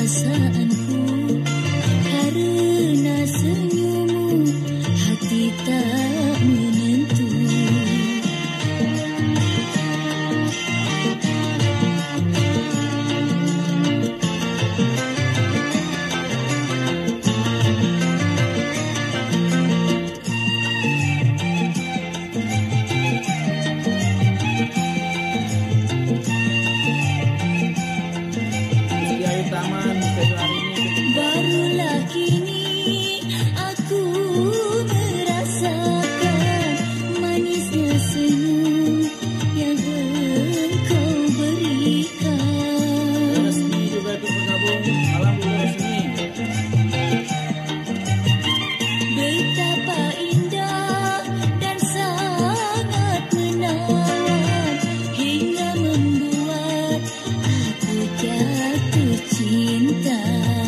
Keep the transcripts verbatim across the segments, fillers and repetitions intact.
perasaanku, karena senyummu hati tak menentu. Barulah kini aku merasakan manisnya senyum yang engkau berikan. Resmi juga ikut bergabung. Alhamdulillah resmi. Betapa indah dan sangat menawan hingga membuat aku jatuh cinta.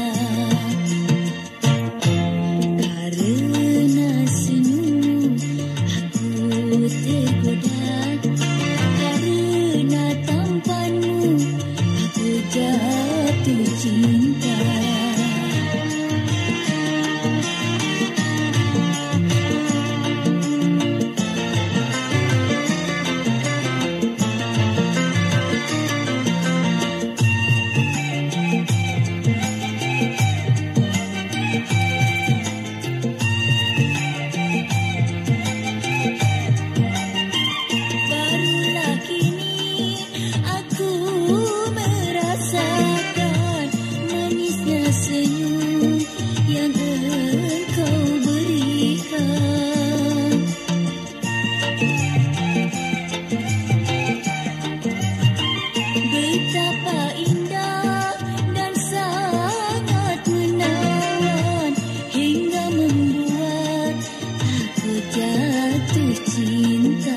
Karena senyum aku tergoda, karena tampanmu aku jatuh cinta. Barulah kini aku merasakan manisnya senyum yang engkau berikan. Betapa indah dan sangat menawan hingga membuat aku jatuh cinta.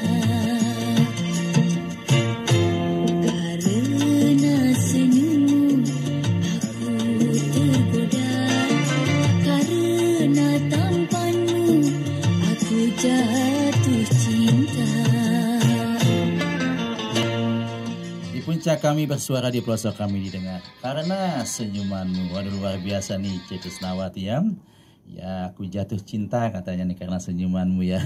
Karena senyum aku tergoda, karena tampanmu aku jatuh cinta. Di puncak kami bersuara, di pelosok kami didengar. Karena senyumanmu. Waduh, luar biasa nih Cetus Nawati ya. Ya, aku jatuh cinta katanya nih karena senyumanmu ya.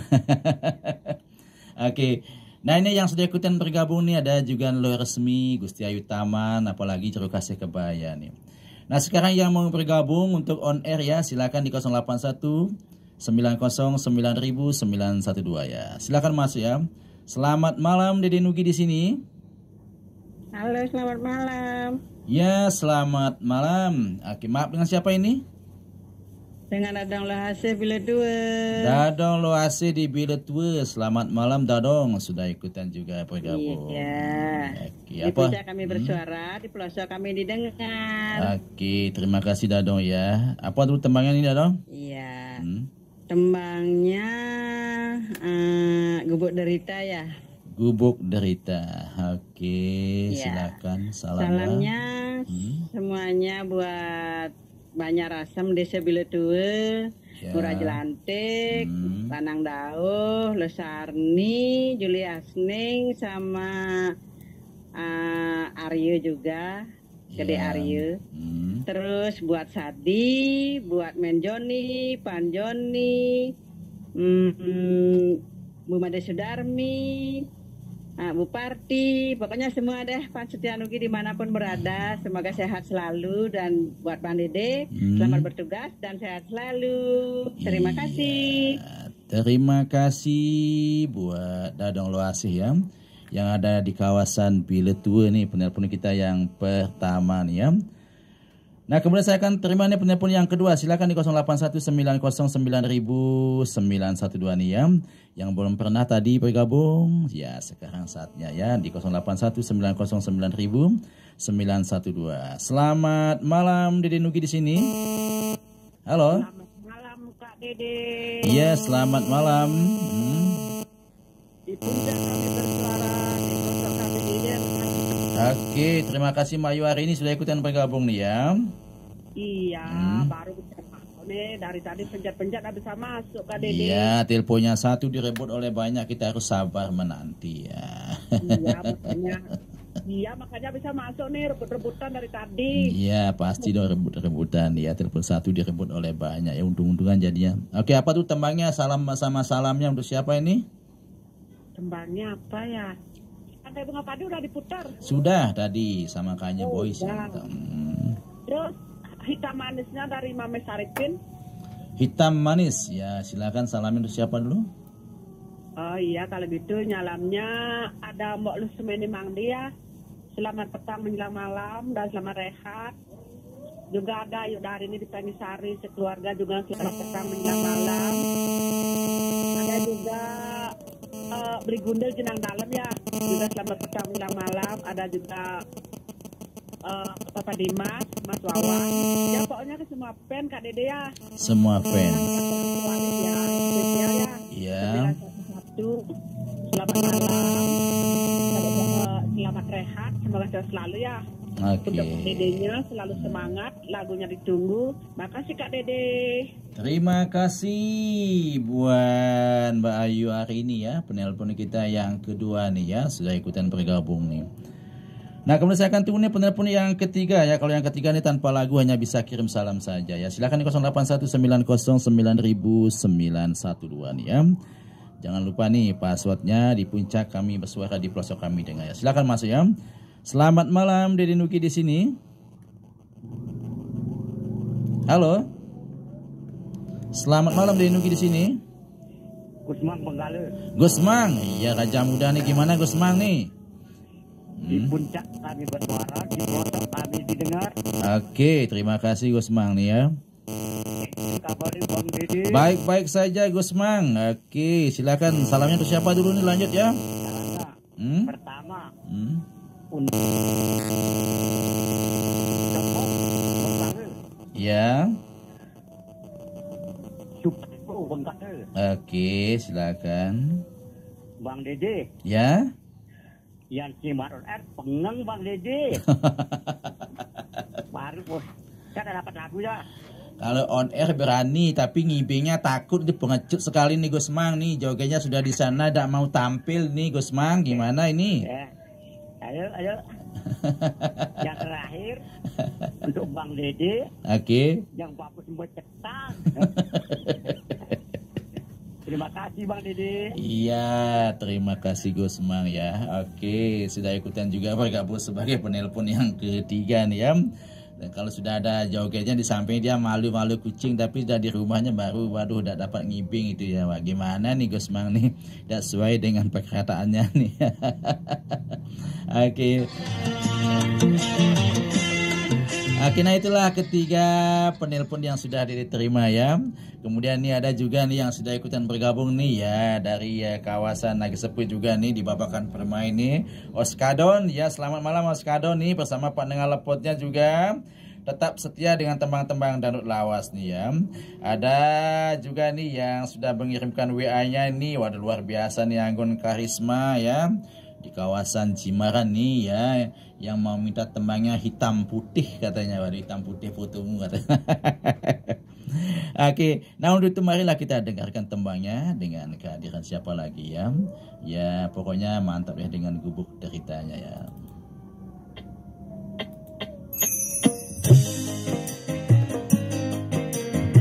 Oke. Nah, ini yang sudah ikutan bergabung nih ada juga Lo Resmi, Gusti Ayu Taman, apalagi Jeruk Kasih Kebaya nih. Nah, sekarang yang mau bergabung untuk on air ya, silakan di nol delapan satu sembilan nol sembilan sembilan satu dua ya. Silakan masuk ya. Selamat malam Dede Nugi di sini. Halo, selamat malam. Ya, selamat malam. Oke, maaf, dengan siapa ini? Dengan Dadang Lohase Bila Dua. Dadong Loase di Bilet Tua. Selamat malam Dadong, sudah ikutan juga bergabung. Iya. Oke, Di apa? puncak kami bersuara, di pelosok kami didengar. Oke, terima kasih Dadong ya. Apa dulu tembangnya ini Dadong? Iya. Hmm. Tembangnya eh, Gubuk Derita ya. Gubuk Derita. Oke, Iya. silakan salamnya. Salamnya Hmm. semuanya buat Banyak Rasem Desa Bila Tua, Ya. Murah Jelantik, Hmm. Lanang Dauh, Lesarni, Juli Asning, sama uh, Arya juga, Gede Ya. Arya. Hmm. Terus buat Sadi, buat Menjoni, Panjoni, hmm, Bu Made Sudarmi, ah, Bu Parti, pokoknya semua deh Pak Setianugi dimanapun berada, semoga sehat selalu. Dan buat Bang Dede, Hmm. selamat bertugas dan sehat selalu. Terima Iya. kasih. Terima kasih buat Dadong Loasih ya, yang ada di kawasan Bilet Tua nih, penelpon kita yang pertama nih ya. Nah, kemudian saya akan terima nih penelpon yang kedua. Silakan di nol delapan satu sembilan nol sembilan sembilan satu dua nih ya. Yang belum pernah tadi bergabung, ya sekarang saatnya ya di nol delapan satu sembilan nol sembilan sembilan satu dua. Selamat malam Dede Nugi di sini. Halo. Selamat malam Kak Dede. Iya, selamat malam. Hmm. Di puncak kami bersuara, di pelosok kami didengar. Oke, terima kasih Mbak Ayu hari ini sudah ikutan bergabung nih ya. Iya, Hmm. baru bisa masuk nih. Dari tadi pencet-pencet nggak bisa masuk Kak Dede. Iya, teleponnya satu direbut oleh banyak, kita harus sabar menanti ya. Iya, pokoknya Iya, makanya bisa masuk nih rebut-rebutan dari tadi. Iya, pasti dong rebut-rebutan ya. Telepon satu direbut oleh banyak ya, untung-untungan jadinya. Oke, apa tuh tembangnya? Salam sama salamnya untuk siapa ini? Tembangnya apa ya? Pantai Bunga Padi udah diputar. Sudah tadi sama Kanye Oh, Boys. udah. Hmm. Terus hitam manisnya dari Mame Saripin. Hitam manis. Ya, silakan salamin untuk siapa dulu? Oh iya, kalau gitu nyalamnya ada Mbok Lusmeni Mangdi ya. Selamat petang menjelang malam dan selamat rehat. Juga ada Ayu dari ini di Tangisari sekeluarga juga selamat petang menjelang malam. Ada juga uh, Beli Gundel Jenang Dalam ya, juga selamat petang menjelang malam. Ada juga uh, Papa Dimas, Mas Wawan. Ya pokoknya ke semua fan Kak Dede ya. Semua fan. Ya, spesial ya. Iya. Satu, selamat malam. Selamat, selamat rehat, semoga sehat selalu ya. Oke. Untuk Dedenya selalu semangat, lagunya ditunggu. Makasih Kak Dede. Terima kasih buat Mbak Ayu hari ini ya, penelpon kita yang kedua nih ya, sudah ikutan bergabung nih. Nah, kemudian saya akan tunggu nih penelpon yang ketiga ya. Kalau yang ketiga nih tanpa lagu hanya bisa kirim salam saja ya. Silakan di nol delapan satu sembilan nol sembilan sembilan satu dua nih ya. Jangan lupa nih passwordnya di puncak kami bersuara di pelosok kami dengar ya. Silakan masuk ya. Selamat malam Dede Nuki di sini. Halo. Selamat malam Dede Nuki di sini. Gusmang Benggala. Gusmang, iya Raja Muda nih, gimana Gusmang nih? Di puncak kami bersuara, di pelosok kami didengar. Oke, terima kasih Gusmang nih ya. Kabarin Bang Dede. Baik-baik saja Gusmang. Oke, silakan salamnya untuk siapa dulu nih, lanjut ya. Caranya, Hmm? pertama Hmm? untuk Depok Benggala, Ya. Supaku Benggala, Oke, silakan. Bang Dede, Ya. yang Cimarun R pengeng Bang Dede. Baru bos, saya dapat lagu ya. Kalau on air berani, tapi ngibingnya takut, dia pengecut sekali nih Gusmang nih. Jogetnya sudah di sana, tidak mau tampil nih Gusmang. Gimana ini? Ya, ayo, ayo. Yang terakhir untuk Bang Dede, Oke. yang bagus buat cetak. Terima kasih Bang Dede. Iya, terima kasih Gusmang ya. Oke, sudah ikutan juga bergabung sebagai penelpon yang ketiga nih ya. Dan kalau sudah ada jogetnya di samping dia malu-malu kucing, tapi sudah di rumahnya baru, waduh, udah dapat ngibing itu ya. Wah, gimana nih Gusmang nih? Tidak sesuai dengan perkataannya nih. Oke. Oke, nah itulah ketiga penelpon yang sudah diterima ya. Kemudian nih ada juga nih yang sudah ikutan bergabung nih ya dari ya, kawasan Nagesepu juga nih di Babakan Permai nih. Oskadon ya, selamat malam Oskadon nih bersama pendengar lepotnya juga. Tetap setia dengan tembang-tembang Dangdut Lawas nih ya. Ada juga nih yang sudah mengirimkan W A-nya nih. Waduh, luar biasa nih Anggun Karisma ya. Di kawasan Cimaran nih ya, yang mau minta tembangnya hitam putih katanya. Waduh, hitam putih fotomu katanya. Oke, nah untuk itu marilah kita dengarkan tembangnya dengan kehadiran siapa lagi ya. Ya pokoknya mantap ya dengan gubuk deritanya ya.